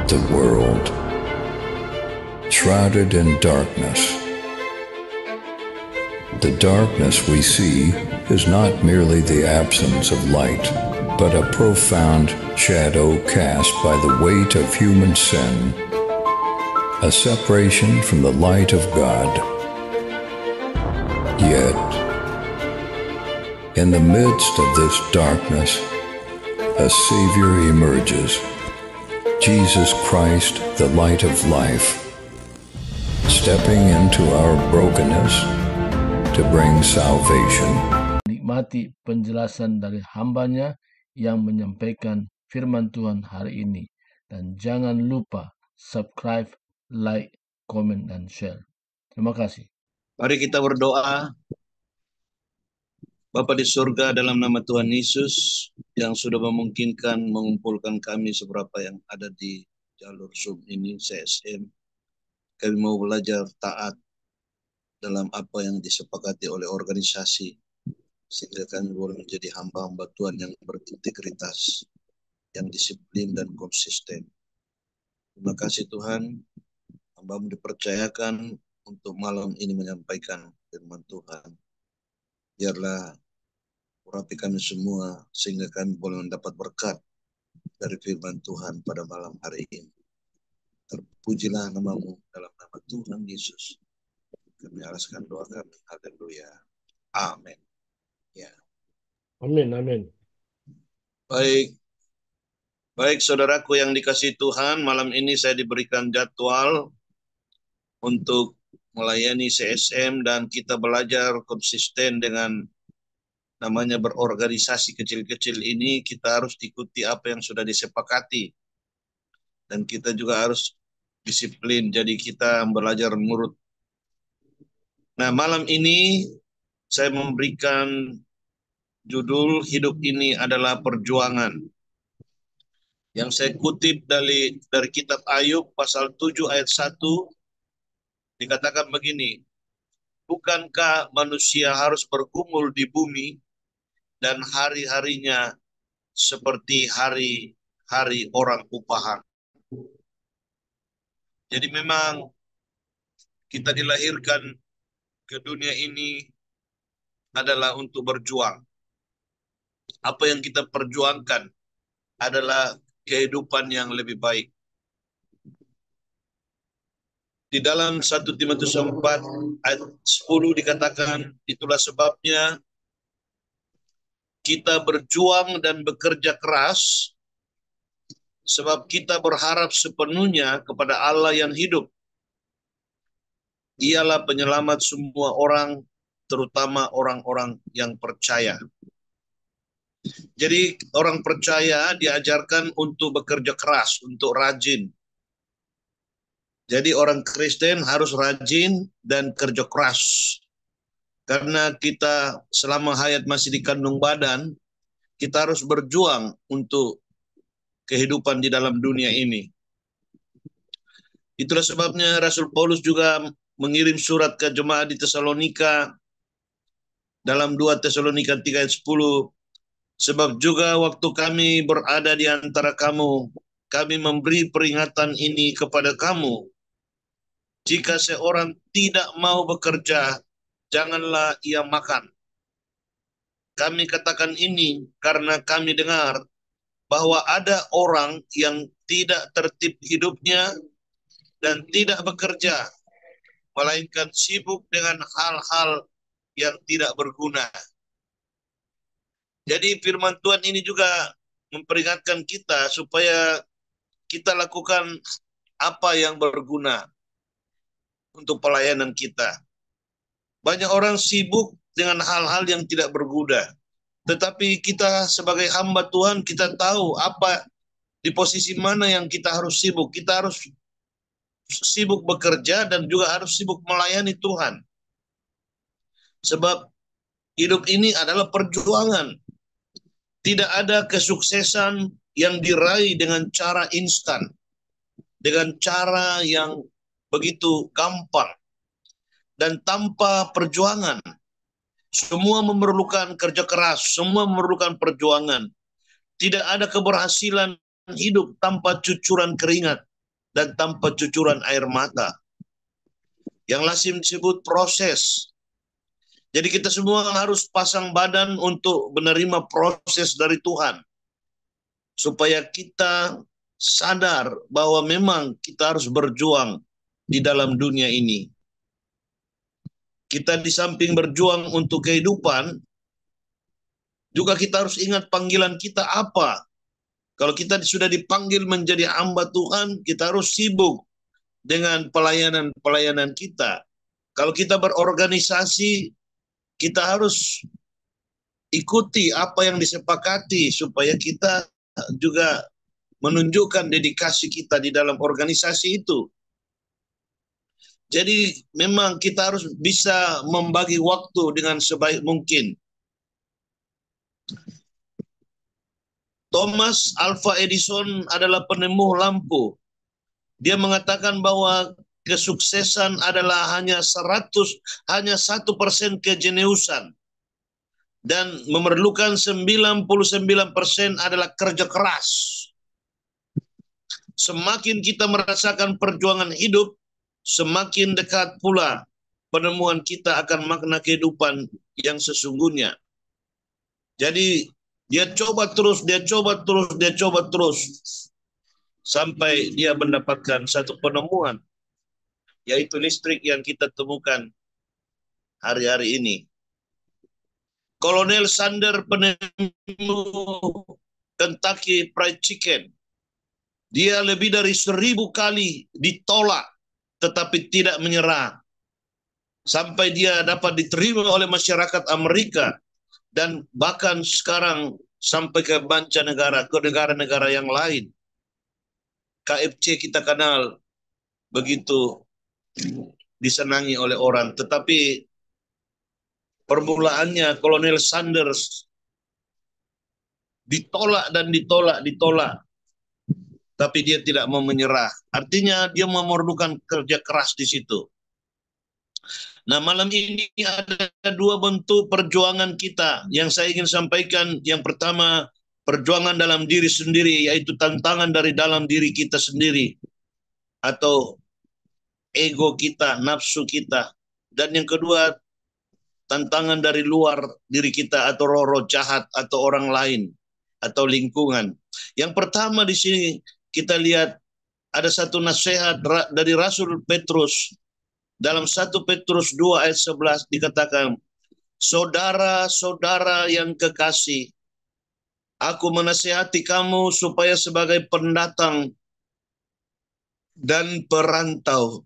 the world, shrouded in darkness. The darkness we see is not merely the absence of light, but a profound shadow cast by the weight of human sin, a separation from the light of God. Yet, in the midst of this darkness, a Savior emerges, Jesus Christ, the light of life, stepping into our brokenness to bring salvation. Nikmati penjelasan dari hambanya yang menyampaikan firman Tuhan hari ini. Dan jangan lupa subscribe, like, comment, dan share. Terima kasih. Mari kita berdoa. Bapa di surga, dalam nama Tuhan Yesus yang sudah memungkinkan mengumpulkan kami seberapa yang ada di jalur Zoom ini, CSM. Kami mau belajar taat dalam apa yang disepakati oleh organisasi, sehingga kami boleh menjadi hamba-hamba Tuhan yang berintegritas, yang disiplin dan konsisten. Terima kasih Tuhan, hamba-Mu dipercayakan untuk malam ini menyampaikan firman Tuhan. Biarlah urapi kami semua, sehingga kami boleh mendapat berkat dari firman Tuhan pada malam hari ini. Terpujilah nama-Mu dalam nama Tuhan Yesus. Kami alaskan doa kami. Haleluya. Amin. Ya. Amin, amin. Baik saudaraku yang dikasihi Tuhan, malam ini saya diberikan jadwal untuk melayani CSM dan kita belajar konsisten dengan namanya berorganisasi kecil-kecil ini. Kita harus ikuti apa yang sudah disepakati dan kita juga harus disiplin, jadi kita belajar menurut. Nah, malam ini saya memberikan judul hidup ini adalah perjuangan. Yang saya kutip dari kitab Ayub pasal 7 ayat 1 dikatakan begini, bukankah manusia harus bergumul di bumi dan hari-harinya seperti hari-hari orang upahan. Jadi memang kita dilahirkan ke dunia ini adalah untuk berjuang. Apa yang kita perjuangkan adalah kehidupan yang lebih baik. Di dalam 1 Timotius 4 ayat 10 dikatakan, itulah sebabnya kita berjuang dan bekerja keras, sebab kita berharap sepenuhnya kepada Allah yang hidup. Ialah penyelamat semua orang, terutama orang-orang yang percaya. Jadi orang percaya diajarkan untuk bekerja keras, untuk rajin. Jadi orang Kristen harus rajin dan kerja keras. Karena kita selama hayat masih di kandung badan, kita harus berjuang untuk kehidupan di dalam dunia ini. Itulah sebabnya Rasul Paulus juga mengirim surat ke jemaat di Tesalonika dalam 2 Tesalonika 3 ayat 10. Sebab juga waktu kami berada di antara kamu, kami memberi peringatan ini kepada kamu. Jika seorang tidak mau bekerja, janganlah ia makan. Kami katakan ini karena kami dengar bahwa ada orang yang tidak tertib hidupnya dan tidak bekerja, melainkan sibuk dengan hal-hal yang tidak berguna. Jadi firman Tuhan ini juga memperingatkan kita supaya kita lakukan apa yang berguna untuk pelayanan kita. Banyak orang sibuk dengan hal-hal yang tidak berguna. Tetapi kita sebagai hamba Tuhan, kita tahu apa di posisi mana yang kita harus sibuk. Kita harus sibuk bekerja dan juga harus sibuk melayani Tuhan. Sebab hidup ini adalah perjuangan. Tidak ada kesuksesan yang diraih dengan cara instan, dengan cara yang begitu gampang dan tanpa perjuangan. Semua memerlukan kerja keras, semua memerlukan perjuangan. Tidak ada keberhasilan hidup tanpa cucuran keringat. dan tanpa cucuran air mata. Yang lazim disebut proses. Jadi kita semua harus pasang badan untuk menerima proses dari Tuhan. Supaya kita sadar bahwa memang kita harus berjuang di dalam dunia ini. Kita di samping berjuang untuk kehidupan, juga kita harus ingat panggilan kita apa. Kalau kita sudah dipanggil menjadi hamba Tuhan, kita harus sibuk dengan pelayanan-pelayanan kita. Kalau kita berorganisasi, kita harus ikuti apa yang disepakati supaya kita juga menunjukkan dedikasi kita di dalam organisasi itu. Jadi memang kita harus bisa membagi waktu dengan sebaik mungkin. Thomas Alva Edison adalah penemu lampu. Dia mengatakan bahwa kesuksesan adalah hanya 1% kejeniusan. Dan memerlukan 99% adalah kerja keras. Semakin kita merasakan perjuangan hidup, semakin dekat pula penemuan kita akan makna kehidupan yang sesungguhnya. Jadi dia coba terus, sampai dia mendapatkan satu penemuan, yaitu listrik yang kita temukan hari-hari ini. Kolonel Sanders, penemu Kentucky Fried Chicken, dia lebih dari 1000 kali ditolak, tetapi tidak menyerah. Sampai dia dapat diterima oleh masyarakat Amerika, dan bahkan sekarang sampai ke mancanegara, ke negara-negara yang lain. KFC kita kenal begitu disenangi oleh orang, tetapi permulaannya Kolonel Sanders ditolak, tapi dia tidak mau menyerah. Artinya dia memerlukan kerja keras di situ. Nah, malam ini ada 2 bentuk perjuangan kita yang saya ingin sampaikan. Yang pertama, perjuangan dalam diri sendiri, yaitu tantangan dari dalam diri kita sendiri, atau ego kita, nafsu kita. Dan yang kedua, tantangan dari luar diri kita, atau roh-roh jahat, atau orang lain, atau lingkungan. Yang pertama di sini kita lihat ada satu nasihat dari Rasul Petrus. Dalam 1 Petrus 2 ayat 11 dikatakan, saudara-saudara yang kekasih, aku menasihati kamu supaya sebagai pendatang dan perantau,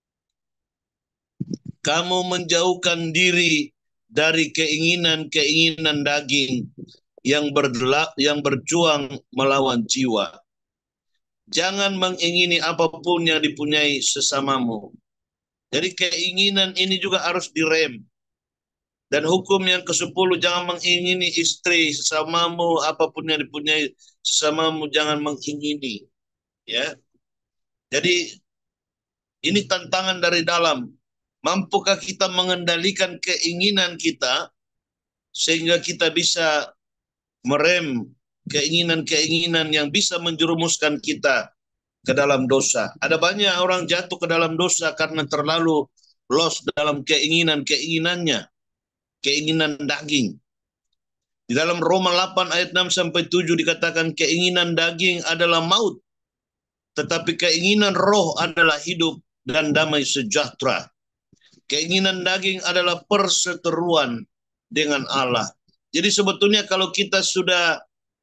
kamu menjauhkan diri dari keinginan-keinginan daging yang berjuang melawan jiwa. Jangan mengingini apapun yang dipunyai sesamamu. Jadi keinginan ini juga harus direm. Dan hukum yang ke-10, jangan mengingini istri sesamamu, apapun yang dipunyai sesamamu jangan mengingini. Ya. Jadi ini tantangan dari dalam. Mampukah kita mengendalikan keinginan kita sehingga kita bisa merem keinginan-keinginan yang bisa menjerumuskan kita ke dalam dosa. Ada banyak orang jatuh ke dalam dosa karena terlalu lost dalam keinginannya, keinginan daging. Di dalam Roma 8 ayat 6-7 dikatakan keinginan daging adalah maut, tetapi keinginan roh adalah hidup dan damai sejahtera. Keinginan daging adalah perseteruan dengan Allah. Jadi sebetulnya kalau kita sudah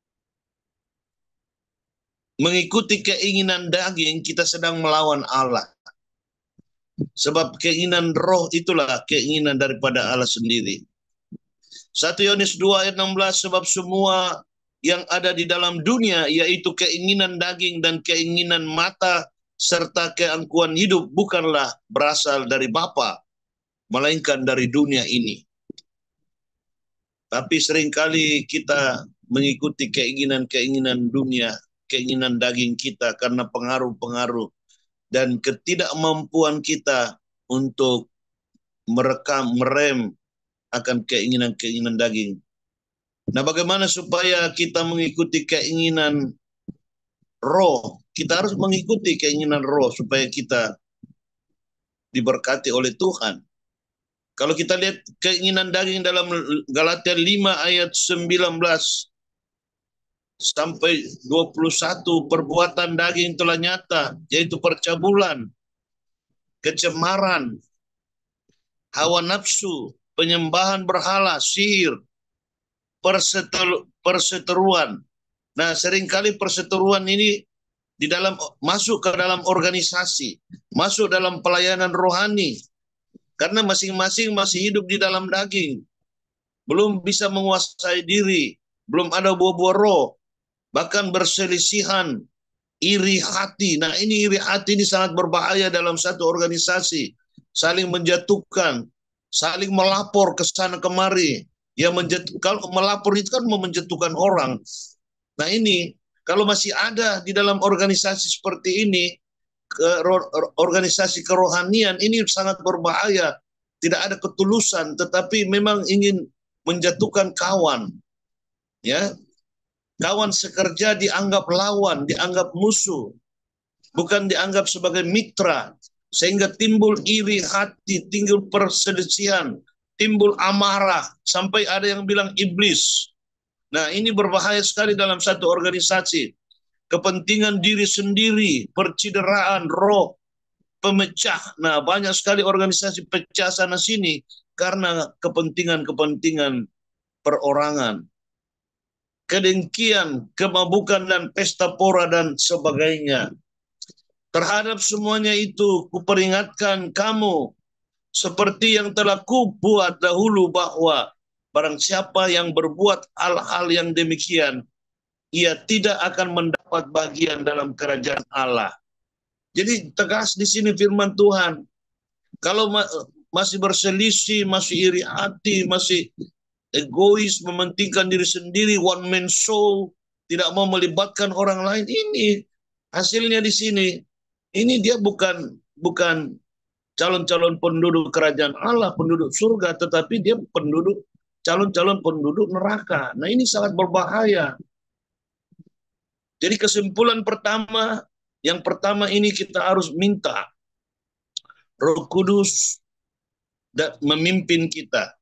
mengikuti keinginan daging, kita sedang melawan Allah. Sebab keinginan roh itulah keinginan daripada Allah sendiri. 1 Yohanes 2 ayat 16, sebab semua yang ada di dalam dunia, yaitu keinginan daging dan keinginan mata, serta keangkuhan hidup, bukanlah berasal dari Bapa, melainkan dari dunia ini. Tapi seringkali kita mengikuti keinginan-keinginan dunia, keinginan daging kita karena pengaruh-pengaruh dan ketidakmampuan kita untuk merem akan keinginan-keinginan daging. Nah, bagaimana supaya kita mengikuti keinginan roh. Kita harus mengikuti keinginan roh supaya kita diberkati oleh Tuhan. Kalau kita lihat keinginan daging dalam Galatia 5 ayat 19 sampai 21, perbuatan daging telah nyata, yaitu percabulan, kecemaran, hawa nafsu, penyembahan berhala, sihir, perseteruan. Nah, seringkali perseteruan ini masuk ke dalam organisasi, masuk dalam pelayanan rohani, karena masing-masing masih hidup di dalam daging, belum bisa menguasai diri, belum ada buah-buah roh, bahkan berselisihan, iri hati. Nah, ini iri hati ini sangat berbahaya dalam satu organisasi, saling menjatuhkan, saling melapor ke sana kemari. Kalau melapor itu kan menjatuhkan orang. Nah, ini kalau masih ada di dalam organisasi seperti ini, organisasi kerohanian, ini sangat berbahaya. Tidak ada ketulusan, tetapi memang ingin menjatuhkan kawan. Ya, kawan sekerja dianggap lawan, dianggap musuh, bukan dianggap sebagai mitra, sehingga timbul iri hati, timbul perselisihan, timbul amarah, sampai ada yang bilang iblis. Nah, ini berbahaya sekali dalam satu organisasi. Kepentingan diri sendiri, percideraan, roh, pemecah. Nah, banyak sekali organisasi pecah sana sini karena kepentingan-kepentingan perorangan. Kedengkian, kemabukan, dan pesta pora, dan sebagainya. Terhadap semuanya itu, kuperingatkan kamu, seperti yang telah kubuat dahulu, bahwa barang siapa yang berbuat hal-hal yang demikian, ia tidak akan mendapat bagian dalam kerajaan Allah. Jadi tegas di sini firman Tuhan. Kalau masih berselisih, masih iri hati, masih egois, mementingkan diri sendiri, one man show, tidak mau melibatkan orang lain, ini hasilnya di sini. Ini dia bukan calon-calon penduduk kerajaan Allah, penduduk surga, tetapi dia calon-calon penduduk neraka. Nah, ini sangat berbahaya. Jadi kesimpulan pertama, yang pertama ini kita harus minta Roh Kudus memimpin kita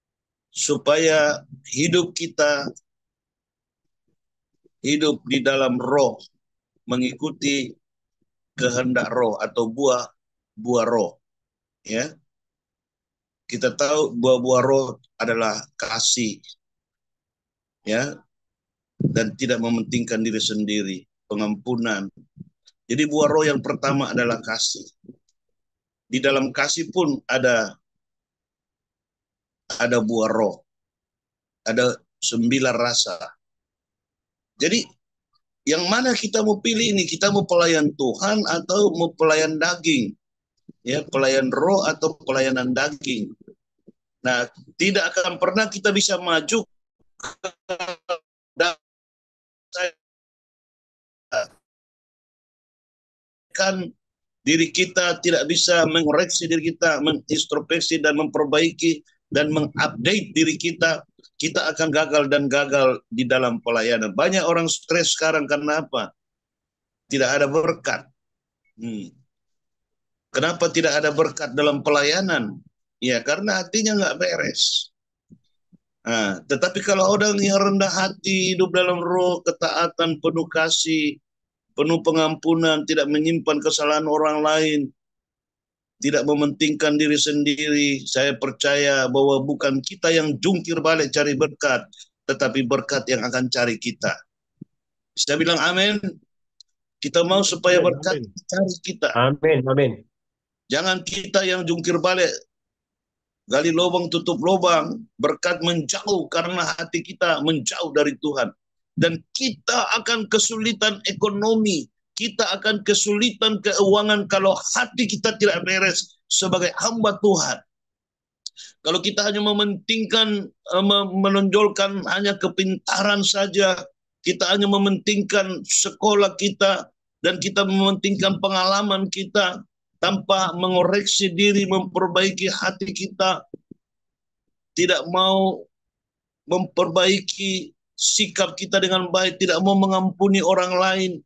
supaya hidup kita hidup di dalam roh, mengikuti kehendak roh atau buah roh. Ya, kita tahu buah-buah roh adalah kasih, ya, dan tidak mementingkan diri sendiri, pengampunan. Jadi buah roh yang pertama adalah kasih. Di dalam kasih pun ada buah roh, ada 9 rasa. Jadi yang mana kita mau pilih ini? Kita mau pelayan Tuhan atau mau pelayan daging? Ya, pelayan roh atau pelayanan daging. Nah, tidak akan pernah kita bisa maju kan diri kita, tidak bisa mengoreksi diri kita, mengintrospeksi dan memperbaiki dan mengupdate diri kita, kita akan gagal di dalam pelayanan. Banyak orang stres sekarang karena apa? Tidak ada berkat. Kenapa tidak ada berkat dalam pelayanan? Ya, karena hatinya nggak beres. Nah, tetapi kalau orang yang rendah hati, hidup dalam roh, ketaatan, penuh kasih, penuh pengampunan, tidak menyimpan kesalahan orang lain, tidak mementingkan diri sendiri, saya percaya bahwa bukan kita yang jungkir balik cari berkat, tetapi berkat yang akan cari kita. Bisa bilang amin? Kita mau supaya berkat cari kita. Amin, amin. Jangan kita yang jungkir balik, gali lubang tutup lubang, berkat menjauh karena hati kita menjauh dari Tuhan. Dan kita akan kesulitan ekonomi, kita akan kesulitan keuangan kalau hati kita tidak beres sebagai hamba Tuhan. Kalau kita hanya mementingkan, menonjolkan hanya kepintaran saja, kita hanya mementingkan sekolah kita, dan kita mementingkan pengalaman kita, tanpa mengoreksi diri, memperbaiki hati kita, tidak mau memperbaiki sikap kita dengan baik, tidak mau mengampuni orang lain,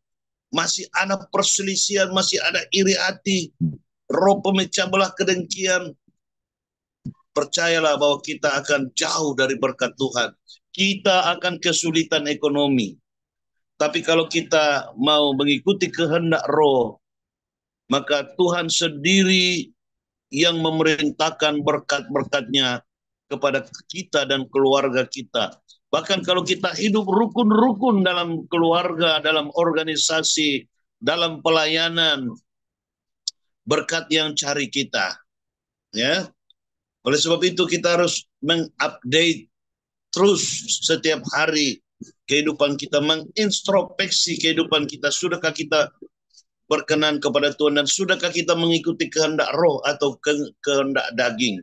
masih ada perselisihan, masih ada iri hati, roh pemecah belah kedengkian, percayalah bahwa kita akan jauh dari berkat Tuhan. Kita akan kesulitan ekonomi. Tapi kalau kita mau mengikuti kehendak roh, maka Tuhan sendiri yang memerintahkan berkat-berkatnya kepada kita dan keluarga kita. Bahkan kalau kita hidup rukun-rukun dalam keluarga, dalam organisasi, dalam pelayanan, berkat yang cari kita. Ya. Oleh sebab itu kita harus mengupdate terus setiap hari kehidupan kita, mengintrospeksi kehidupan kita. Sudahkah kita berkenan kepada Tuhan dan sudahkah kita mengikuti kehendak roh atau kehendak daging?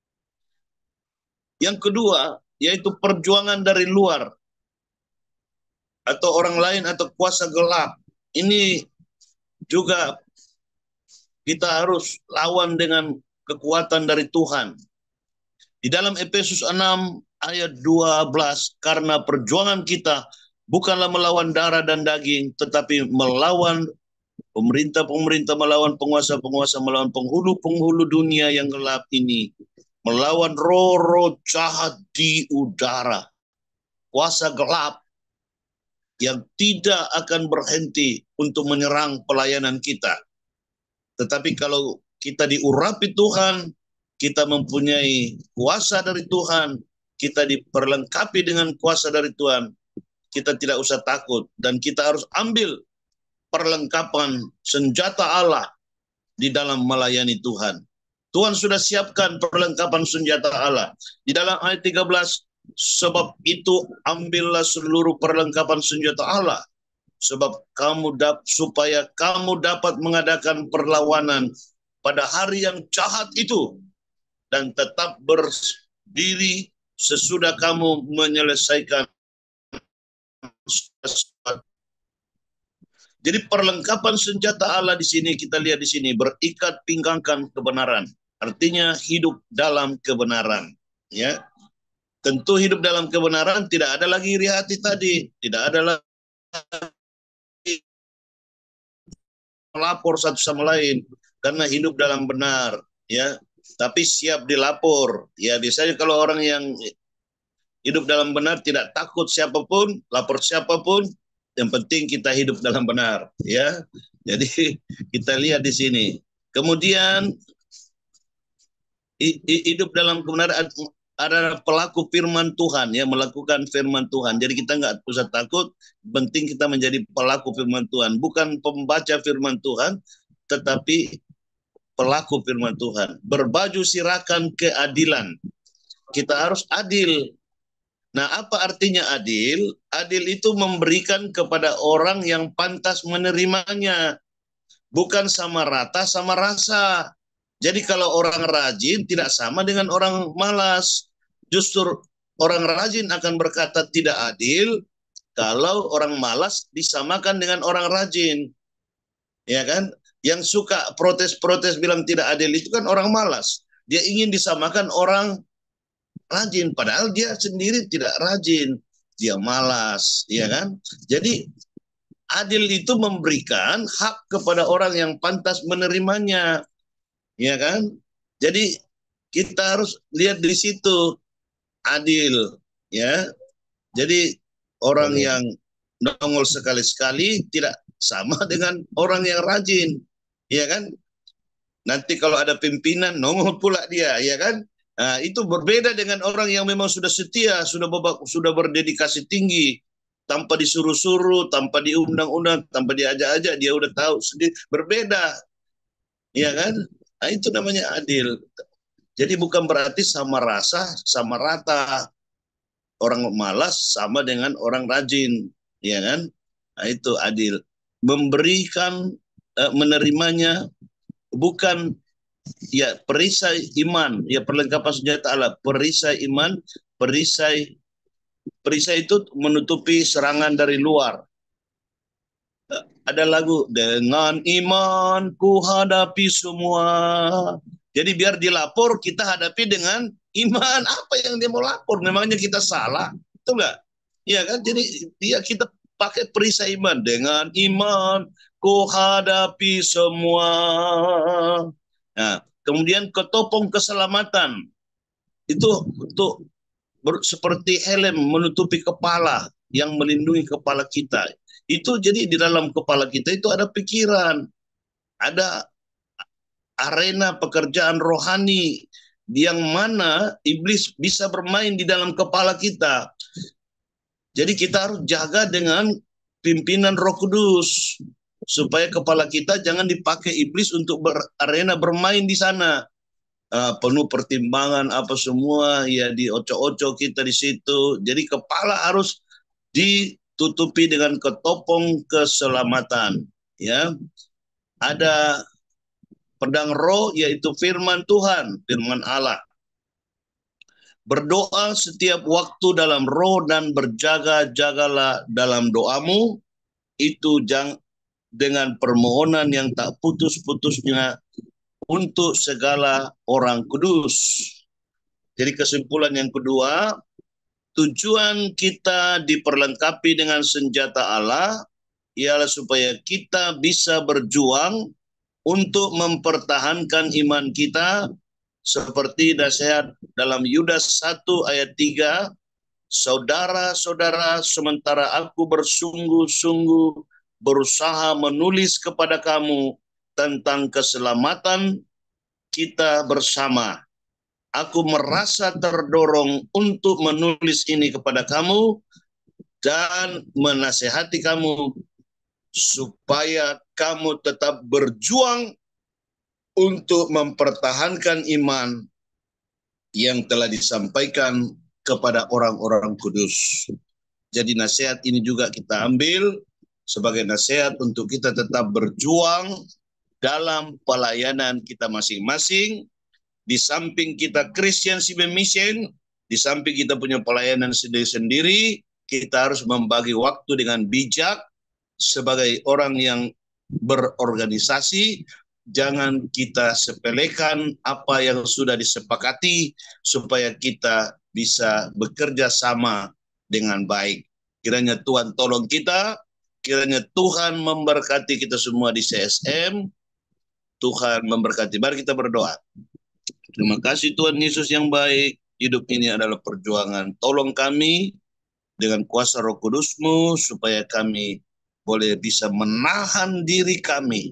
Yang kedua, yaitu perjuangan dari luar atau orang lain atau kuasa gelap. Ini juga kita harus lawan dengan kekuatan dari Tuhan. Di dalam Efesus 6 ayat 12, karena perjuangan kita bukanlah melawan darah dan daging, tetapi melawan pemerintah-pemerintah, melawan penguasa-penguasa, melawan penghulu-penghulu dunia yang gelap ini, melawan roh-roh jahat di udara, kuasa gelap yang tidak akan berhenti untuk menyerang pelayanan kita. Tetapi kalau kita diurapi Tuhan, kita mempunyai kuasa dari Tuhan, kita diperlengkapi dengan kuasa dari Tuhan, kita tidak usah takut dan kita harus ambil perlengkapan senjata Allah di dalam melayani Tuhan. Tuhan sudah siapkan perlengkapan senjata Allah. Di dalam ayat 13, sebab itu ambillah seluruh perlengkapan senjata Allah, sebab supaya kamu dapat mengadakan perlawanan pada hari yang jahat itu dan tetap berdiri sesudah kamu menyelesaikan. Jadi perlengkapan senjata Allah di sini kita lihat di sini, berikat pinggangkan kebenaran. Artinya hidup dalam kebenaran, ya. Tentu hidup dalam kebenaran, tidak ada lagi iri hati tadi, tidak ada lagi melapor satu sama lain karena hidup dalam benar, ya. Tapi siap dilapor. Ya, biasanya kalau orang yang hidup dalam benar tidak takut siapapun, lapor siapapun, yang penting kita hidup dalam benar, ya. Jadi kita lihat di sini. Kemudian hidup dalam kebenaran adalah pelaku firman Tuhan, ya, melakukan firman Tuhan. Jadi kita nggak usah takut, penting kita menjadi pelaku firman Tuhan, bukan pembaca firman Tuhan, tetapi pelaku firman Tuhan. Berbaju sirakan keadilan. Kita harus adil. Nah, apa artinya adil? Adil itu memberikan kepada orang yang pantas menerimanya. Bukan sama rata, sama rasa. Jadi kalau orang rajin tidak sama dengan orang malas. Justru orang rajin akan berkata tidak adil kalau orang malas disamakan dengan orang rajin. Ya kan? Yang suka protes-protes bilang tidak adil itu kan orang malas. Dia ingin disamakan orang rajin, padahal dia sendiri tidak rajin. Dia malas, ya kan? Jadi adil itu memberikan hak kepada orang yang pantas menerimanya, ya kan? Jadi kita harus lihat di situ adil, ya. Jadi orang yang nongol sekali-sekali tidak sama dengan orang yang rajin, ya kan? Nanti kalau ada pimpinan nongol pula dia, ya kan? Nah, itu berbeda dengan orang yang memang sudah setia, sudah berdedikasi tinggi, tanpa disuruh-suruh, tanpa diundang-undang, tanpa diajak-ajak, dia udah tahu sendiri, berbeda, ya kan? Nah, itu namanya adil. Jadi bukan berarti sama rasa, sama rata. Orang malas sama dengan orang rajin, ya kan? Nah, itu adil. Memberikan, menerimanya, bukan ya perisai iman, ya perlengkapan senjata Allah, perisai iman, perisai itu menutupi serangan dari luar. Ada lagu, dengan iman ku hadapi semua. Jadi biar dilapor kita hadapi dengan iman. Apa yang dia mau lapor? Memangnya kita salah? Itu enggak? Iya kan? Jadi kita pakai perisai iman. Dengan iman ku hadapi semua. Nah, kemudian ketopong keselamatan. Itu untuk seperti helm menutupi kepala yang melindungi kepala kita. Itu jadi di dalam kepala kita itu ada pikiran, ada arena pekerjaan rohani yang mana iblis bisa bermain di dalam kepala kita. Jadi kita harus jaga dengan pimpinan Roh Kudus supaya kepala kita jangan dipakai iblis untuk arena bermain di sana. Penuh pertimbangan apa semua ya diocok-ocok kita di situ. Jadi kepala harus ditutupi dengan ketopong keselamatan. Ya, ada pedang roh yaitu firman Tuhan, firman Allah. Berdoa setiap waktu dalam roh dan berjaga-jagalah dalam doamu, itu dengan permohonan yang tak putus-putusnya untuk segala orang kudus. Jadi kesimpulan yang kedua, tujuan kita diperlengkapi dengan senjata Allah ialah supaya kita bisa berjuang untuk mempertahankan iman kita seperti nasihat dalam Yudas 1 ayat 3, saudara-saudara, sementara aku bersungguh-sungguh berusaha menulis kepada kamu tentang keselamatan kita bersama. Aku merasa terdorong untuk menulis ini kepada kamu dan menasihati kamu supaya kamu tetap berjuang untuk mempertahankan iman yang telah disampaikan kepada orang-orang kudus. Jadi nasihat ini juga kita ambil sebagai nasihat untuk kita tetap berjuang dalam pelayanan kita masing-masing. Di samping kita Christian Civil Mission, di samping kita punya pelayanan sendiri-sendiri, kita harus membagi waktu dengan bijak sebagai orang yang berorganisasi. Jangan kita sepelekan apa yang sudah disepakati supaya kita bisa bekerja sama dengan baik. Kiranya Tuhan tolong kita, kiranya Tuhan memberkati kita semua di CSM. Tuhan memberkati. Mari kita berdoa. Terima kasih Tuhan Yesus yang baik. Hidup ini adalah perjuangan. Tolong kami dengan kuasa Roh Kudus-Mu supaya kami boleh bisa menahan diri kami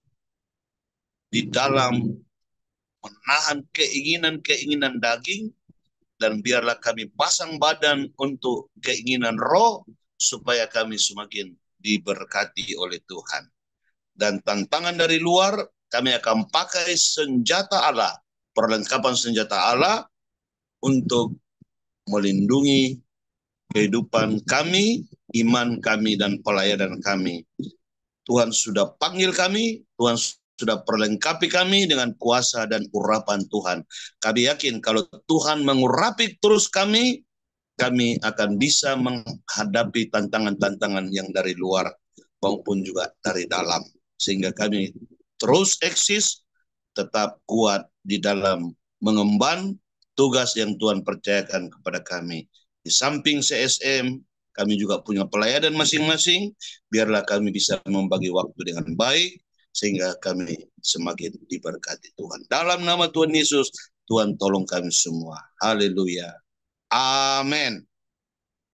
di dalam menahan keinginan-keinginan daging, dan biarlah kami pasang badan untuk keinginan roh supaya kami semakin diberkati oleh Tuhan. Dan tantangan dari luar, kami akan pakai senjata Allah, perlengkapan senjata Allah untuk melindungi kehidupan kami, iman kami, dan pelayanan kami. Tuhan sudah panggil kami, Tuhan sudah perlengkapi kami dengan kuasa dan urapan Tuhan. Kami yakin kalau Tuhan mengurapi terus kami akan bisa menghadapi tantangan-tantangan yang dari luar maupun juga dari dalam. Sehingga kami terus eksis, tetap kuat di dalam mengemban tugas yang Tuhan percayakan kepada kami. Di samping CSM, kami juga punya pelayanan masing-masing, biarlah kami bisa membagi waktu dengan baik, sehingga kami semakin diberkati Tuhan. Dalam nama Tuhan Yesus, Tuhan tolong kami semua. Haleluya. Amin.